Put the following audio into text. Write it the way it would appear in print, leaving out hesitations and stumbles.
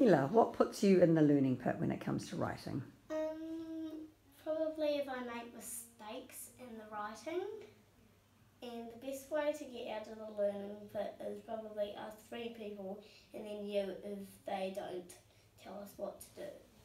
Mila, what puts you in the learning pit when it comes to writing? Probably if I make mistakes in the writing. And the best way to get out of the learning pit is probably ask 3 people and then you if they don't tell us what to do.